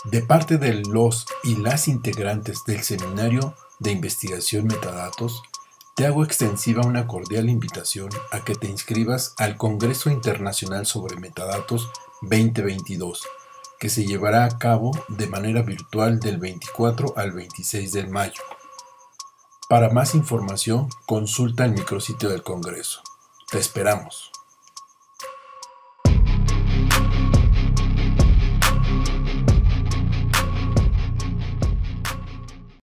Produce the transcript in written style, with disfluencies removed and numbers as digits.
De parte de los y las integrantes del Seminario de Investigación Metadatos, te hago extensiva una cordial invitación a que te inscribas al Congreso Internacional sobre Metadatos 2022, que se llevará a cabo de manera virtual del 24 al 26 de mayo. Para más información, consulta el micrositio del Congreso. Te esperamos.